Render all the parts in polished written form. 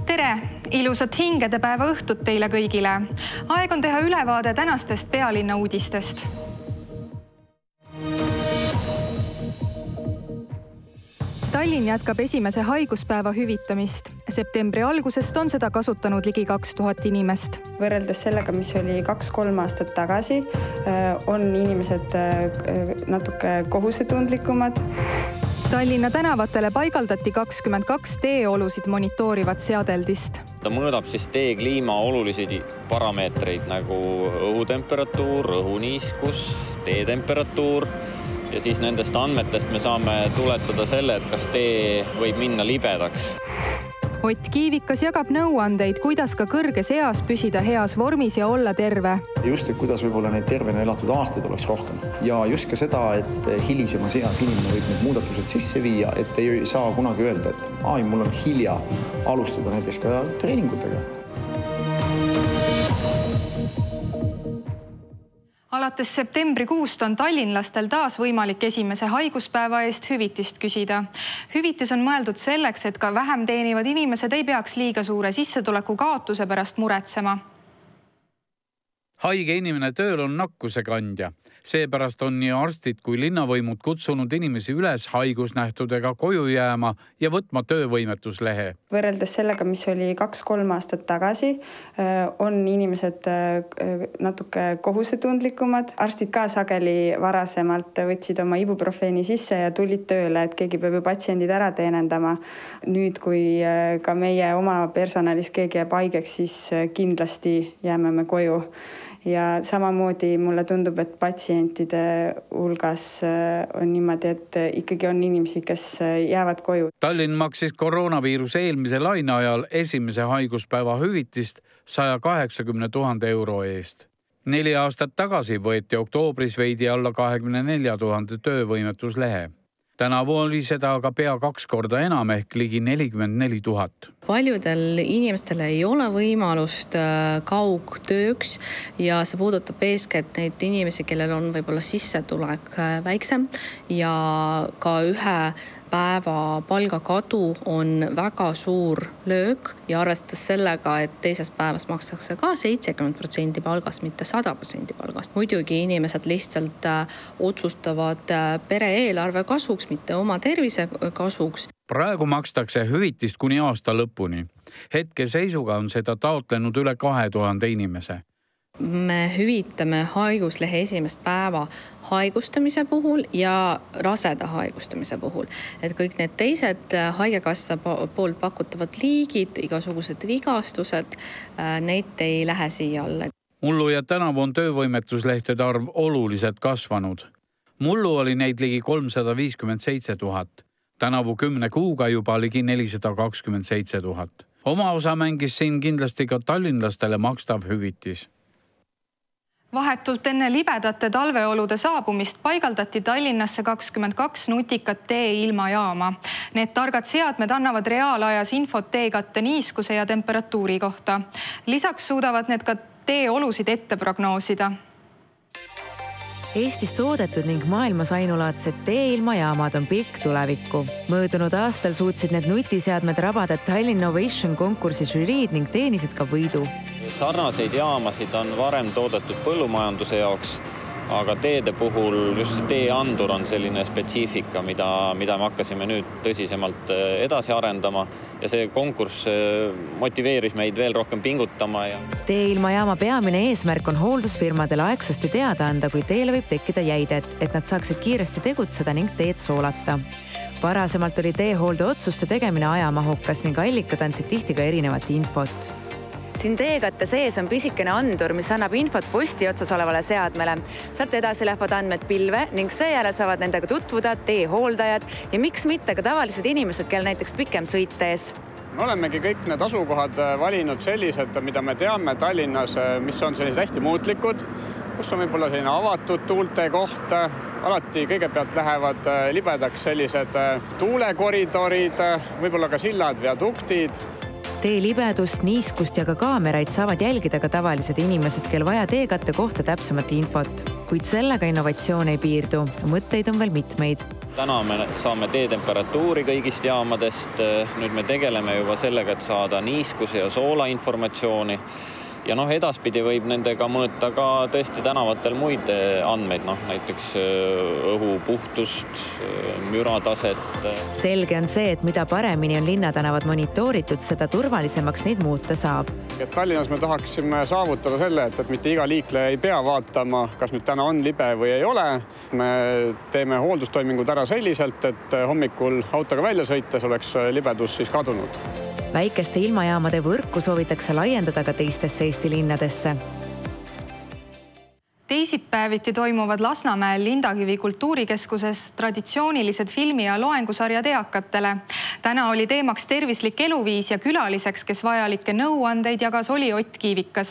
Tere! Ilusat hingedepäeva õhtut teile kõigile. Aeg on teha ülevaade tänastest pealinna uudistest. Tallinn jätkab esimese haiguspäeva hüvitamist. Septembri algusest on seda kasutanud ligi 2000 inimest. Võrreldes sellega, mis oli 2-3 aastat tagasi, on inimesed natuke kohusetundlikumad. Tallinna tänavatele paigaldati 22 teeolusid monitoorivat seadeldist. Ta mõõdab tee kliima olulisi parameetreid nagu õhutemperatuur, õhuniiskus, teetemperatuur ja siis nendest andmetest me saame tuletada selle, et kas tee võib minna libedaks. Ott Kiivikas jagab nõuandeid, kuidas ka kõrges eas püsida heas vormis ja olla terve. Just, et kuidas võib-olla neid tervena elatud aastaid oleks rohkem. Ja just ka seda, et hilisemas eas inimene võib need muudatused sisse viia, et ei saa kunagi öelda, et mul on hilja alustada näiteks ka treeningutega. Alates septembrikuust on tallinlastel taas võimalik esimese haiguspäeva eest hüvitist küsida. Hüvitis on mõeldud selleks, et ka vähem teenivad inimesed ei peaks liiga suure sissetuleku kaotuse pärast muretsema. Haige inimene tööl on nakkuse kandja. Seepärast on nii arstid kui linnavõimud kutsunud inimesi üles haigusnähtudega koju jääma ja võtma töövõimetuslehe. Võrreldes sellega, mis oli 2-3 aastat tagasi, on inimesed natuke kohusetundlikumad. Arstid ka sageli varasemalt võtsid oma ibuprofeeni sisse ja tulid tööle, et keegi peab ju patsiendid ära teenendama. Nüüd, kui ka meie oma personalis keegi jääb haigeks, siis kindlasti jääme me koju. Ja samamoodi mulle tundub, et patsientide hulgas on niimoodi, et ikkagi on inimesi, kes jäävad koju. Tallinn maksis koroonaviiruse eelmise laine ajal esimese haiguspäeva hüvitist 180 000 euro eest. 4 aastat tagasi võeti oktoobris veidi alla 24 000 töövõimetuslehe. Tänavu oli seda aga pea 2 korda enam ehk ligi 44 000. Paljudel inimestel ei ole võimalust kaugtööks ja see puudutab eeskätt neid inimesi, kellel on võib-olla sissetulek väiksem ja ka ühe päeva palgakadu on väga suur löök ja arvestades sellega, et teises päevas makstakse ka 70% palgast, mitte 100% palgast. Muidugi inimesed lihtsalt otsustavad pere eelarve kasuks, mitte oma tervise kasuks. Praegu makstakse hüvitist kuni aasta lõpuni. Hetke seisuga on seda taotlenud üle 2000 inimese. Me hüvitame haiguslehe esimest päeva haigustamise puhul ja raseda haigustamise puhul. Et kõik need teised haigekassa poolt pakutavad liigid, igasugused vigastused, neid ei lähe siia alla. Mullu ja tänavu on töövõimetuslehtede arv oluliselt kasvanud. Mullu oli neid ligi 357 000. Tänavu 10 kuuga juba ligi 427 000. Oma osa mängis siin kindlasti ka tallinlastele makstav hüvitis. Vahetult enne libedate talveolude saabumist paigaldati Tallinnasse 22 nutikat tee-ilmajaama. Need targad seadmed annavad reaalajas infot teekatte niiskuse ja temperatuuri kohta. Lisaks suudavad need ka teeolusid ette prognoosida. Eestis toodetud ning maailmas ainulaadsed tee-ilmajaamad on pilk tulevikku. Möödunud aastal suutsid need nutiseadmed rabada Tallinn Innovation konkursi žüriid ning teenisid ka võidu. Sarnaseid jaamasid on varem toodetud põllumajanduse jaoks, aga teede puhul just teeandur on selline spetsiifika, mida me hakkasime nüüd tõsisemalt edasi arendama ja see konkurss motiveeris meid veel rohkem pingutama. Tee-ilmajaama peamine eesmärk on hooldusfirmadele aegsasti teada anda, kui teele võib tekkida jäidet, et nad saaksid kiiresti tegutseda ning teed soolata. Varasemalt oli teehoolde otsuste tegemine ajamahukas ning allikad andsid tihti ka erinevat infot. Siin teekatte sees on pisikene andur, mis annab infot posti otsas olevale seadmele. Sealt edasi lähevad andmed pilve ning seejärel saavad nendega tutvuda teehooldajad ja miks mitte ka tavalised inimesed, kel näiteks pikem sõit ees. Me olemegi kõik need asukohad valinud sellised, mida me teame Tallinnas, mis on sellised hästi muutlikud, kus on võib-olla selline avatud tuulte koht. Alati kõigepealt lähevad libedaks sellised tuulekoridorid, võib-olla ka sillad, viaduktid. Tee libedust, niiskust ja ka kaameraid saavad jälgida ka tavalised inimesed, kel vaja teekatte kohta täpsemat infot. Kuid sellega innovatsioon ei piirdu. Mõtteid on veel mitmeid. Täna me saame teetemperatuuri kõigist jaamadest. Nüüd me tegeleme juba sellega, et saada niiskuse ja soola informatsiooni. Ja edaspidi võib nendega mõõta ka tõesti tänavatel muid andmeid, näiteks õhu puhtust, mürataset. Selge on see, et mida paremini on linnatänavad monitooritud, seda turvalisemaks neid muuta saab. Tallinnas me tahaksime saavutada selle, et mitte iga liikleja ei pea vaatama, kas nüüd täna on libe või ei ole. Me teeme hooldustoimingud ära selliselt, et hommikul autoga välja sõites oleks libedus siis kadunud. Väikeste ilmajaamade võrku soovitakse laiendada ka teistesse Eesti linnadesse. Teisipäeviti toimuvad Lasnamäel Lindakivi kultuurikeskuses traditsioonilised filmi- ja loengusarjad eakatele. Täna oli teemaks tervislik eluviis ja külaliseks, kes vajalikke nõuandeid jagas, oli Ott Kiivikas.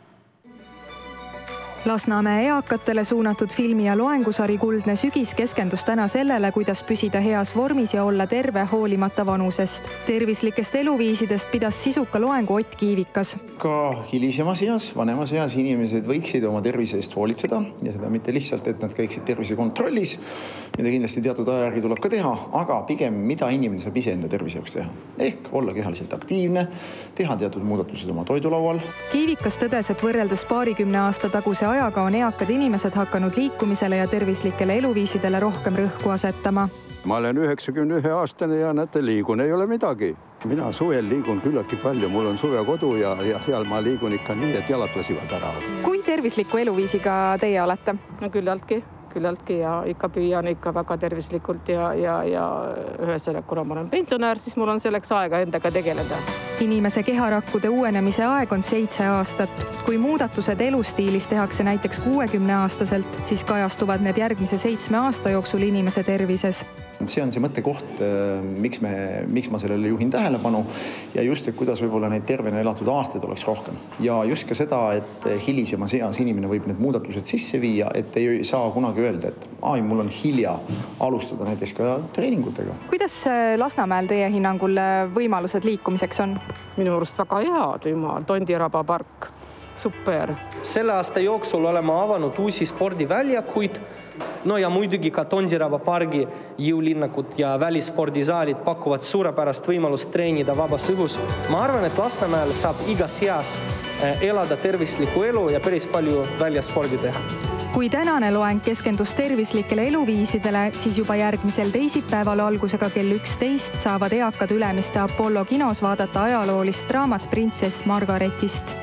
Lasnamäe eakatele suunatud filmi- ja loengusari Kuldne sügis keskendus täna sellele, kuidas püsida heas vormis ja olla terve hoolimata vanusest. Tervislikest eluviisidest pidas sisuka loengu Ott Kiivikas. Ka hilisemas eas, vanemas eas inimesed võiksid oma tervise eest hoolitseda ja seda mitte lihtsalt, et nad käiksid tervisekontrollis, mida kindlasti teatud aja järgi tuleb ka teha, aga pigem mida inimene saab ise enda tervise jaoks teha. Ehk olla kehaliselt aktiivne, teha teatud muudatused oma toidulaual. Kiivikas tõdes, et võrreldes 20 aasta taguse ajaga on eakad inimesed hakanud liikumisele ja tervislikele eluviisidele rohkem rõhku asetama. Ma olen 91-aastane ja näete, liigun ei ole midagi. Mina suvel liigun küllaltki palju, mul on suvekodu ja seal ma liigun ikka nii, et jalad väsivad ära. Kui tervisliku eluviisiga teie olete? No küllaltki ja ikka püüan ikka väga tervislikult ja ühesõnaga, kuna ma olen pensionär, siis mul on selleks aega endaga tegeleda. Inimese keharakkude uuenemise aeg on 7 aastat. Kui muudatused elustiilis tehakse näiteks 60-aastaselt, siis kajastuvad need järgmise 7 aasta jooksul inimese tervises. See on see mõttekoht, miks ma sellele juhin tähelepanu ja just, et kuidas võib-olla neid tervena elatud aastaid oleks rohkem. Ja just ka seda, et hilisemas eas inimene võib need muudatused sisse viia, et ei saa kunagi öelda, et mul on hilja alustada näiteks ka treeningutega. Kuidas Lasnamäel teie hinnangul võimalused liikumiseks on? Minu arust väga head, Tondiraba park, super. Selle aasta jooksul oleme avanud uusi spordiväljakuid. Ja muidugi ka Tondiraba pargi jõulinnakud ja välispordisaalid pakuvad suurepärast võimalust treenida vabas õhus. Ma arvan, et Lasnamäel saab igas eas elada tervislikku elu ja päris palju väljaspordi teha. Kui tänane loeng keskendus tervislikele eluviisidele, siis juba järgmisel teisipäeval algusega kell 11 saavad eakad Ülemiste Apollo kinos vaadata ajaloolist draamat Printsess Margaretist.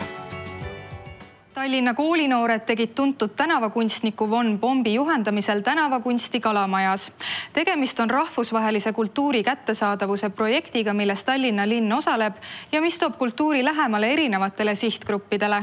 Tallinna koolinoored tegid tuntud tänavakunstniku Von Bombi juhendamisel tänavakunsti Kalamajas. Tegemist on rahvusvahelise kultuuri kättesaadavuse projektiga, milles Tallinna linn osaleb ja mis toob kultuuri lähemale erinevatele sihtgruppidele.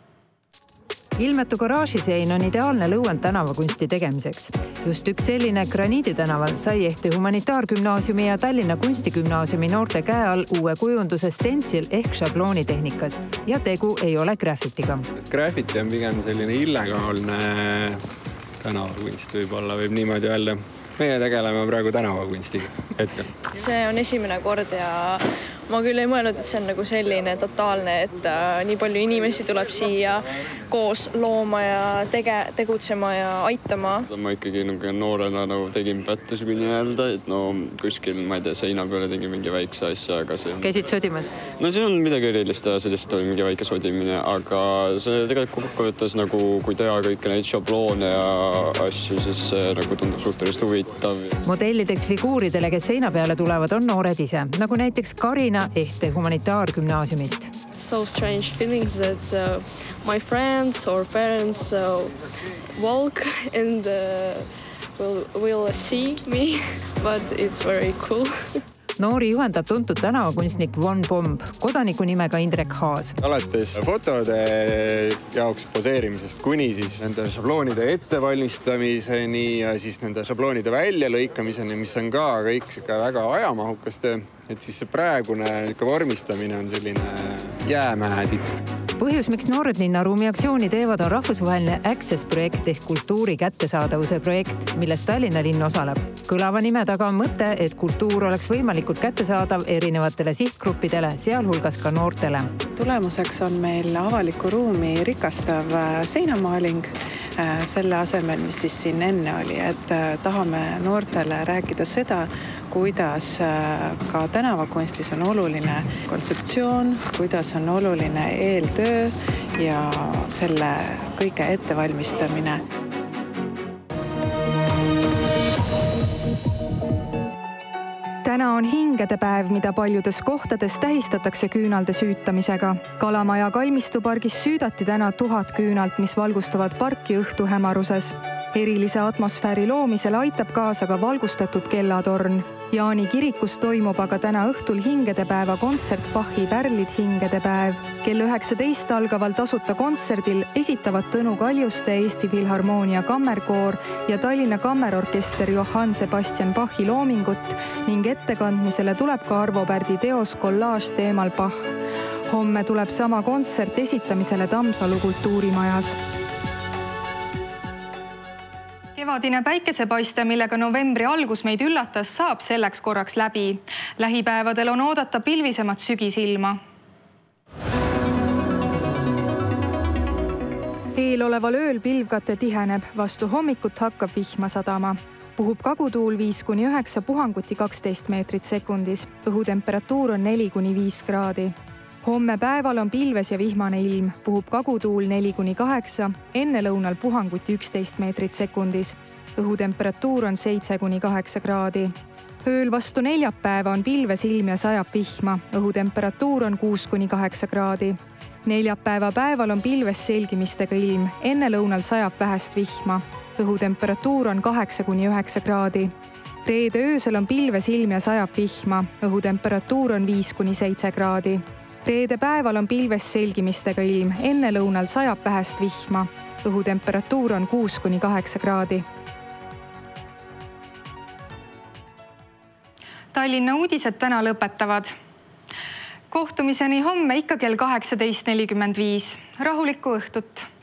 Ilmetu garaažisein on ideaalne lõuend tänavakunsti tegemiseks. Just üks selline Graniidi tänaval sai ehti Humanitaargümnaasiumi ja Tallinna Kunstigümnaasiumi noorte käe all uue kujunduse stentsil ehk šabloonitehnikas. Ja tegu ei ole graffitiga. Graffiti on pigem selline illegaalne tänavakunst võib-olla, võib niimoodi öelda. Meie tegeleme praegu tänavakunstiga hetkel. See on esimene kord ja ma küll ei mõelnud, et see on nagu selline totaalne, et nii palju inimesi tuleb siia koos looma ja tegutsema ja aitama. Ma ikkagi noorena tegin pättusi kui nii-öelda, et kuskil, ma ei tea, seina peale tegin mingi väikse asja, aga see on... Käisid sodimas? No see on midagi erilist ja sellist oli mingi väike sodimine, aga see tegelikult kokkuvõttes kui teha kõike neid šabloone ja asju, siis see tundub suhtelist huvitav. Modellideks figuuridele, kes seina peale tulevad, on noored ise, nagu näiteks Karina ehte Humanitaargümnaasiumist. So strange feelings that my friends or parents walk and will see me, but it's very cool. Noori juhendab tuntud tänavakunstnik Von Bomb, kodaniku nimega Indrek Haas. Alates fotode jaoks poseerimisest kuni siis nende šabloonide ettevalmistamiseni ja siis nende šabloonide väljalõikamiseni, mis on ka kõik väga ajamahukas töö. Et siis see praegune vormistamine on selline jäämäe tipp. Põhjus, miks noored linna ruumiaktsiooni teevad, on rahvusvaheline Access-projekt ehk kultuuri kättesaadavuse projekt, milles Tallinna linn osaleb. Kõlava nime taga on mõte, et kultuur oleks võimalikult kättesaadav erinevatele sihtgruppidele, sealhulgas ka noortele. Tulemuseks on meil avaliku ruumi rikastav seinamaaling, selle asemel, mis siis siin enne oli, et tahame noortele rääkida seda, kuidas ka tänavakunstis on oluline kontseptsioon, kuidas on oluline eeltöö ja selle kõige ettevalmistamine. Täna on hingedepäev, mida paljudes kohtades tähistatakse küünalde süütamisega. Kalamaja kalmistupargis süüdati täna 1000 küünalt, mis valgustavad parki õhtu hämaruses. Erilise atmosfääri loomisel aitab kaasa ka valgustatud kellatorn. Jaani kirikus toimub aga täna õhtul hingedepäeva kontsert Bachi Pärlid hingedepäev. Kell 19 algaval tasuta kontserdil esitavad Tõnu Kaljuste Eesti Filharmoonia kammerkoor ja Tallinna Kammerorkester Johann Sebastian Bachi loomingut ning ettekandmisele tuleb ka Arvo Pärdi teos Kollaaž teemal Bach. Homme tuleb sama kontsert esitamisele Tammsalu kultuurimajas. Kevadine päikesepaiste, millega novembri algus meid üllatas, saab selleks korraks läbi. Lähipäevadel on oodata pilvisemat sügisilma. Eeloleval ööl pilvkate tiheneb, vastu hommikut hakkab vihma sadama. Puhub kagutuul 5–9, puhanguti 12 meetrit sekundis. Õhutemperatuur on 4–5 kraadi. Homme päeval on pilves ja vihmane ilm, puhub kagutuul 4–8, enne lõunal puhanguti 11 meetrit sekundis. Õhutemperatuur on 7–8 kraadi. Ööl vastu neljapäeva on pilves ilm ja sajab vihma, õhutemperatuur on 6–8 kraadi. Neljapäeva päeval on pilves selgimistega ilm, enne lõunal sajab vähest vihma, õhutemperatuur on 8–9 kraadi. Reede öösel on pilves ilm ja sajab vihma, õhutemperatuur on 5–7 kraadi. Reede päeval on pilves selgimistega ilm, enne lõunal sajab vähest vihma. Õhutemperatuur on 6–8 kraadi. Tallinna uudised täna lõpetavad. Kohtumiseni homme ikka kell 18:45. Rahulikku õhtut!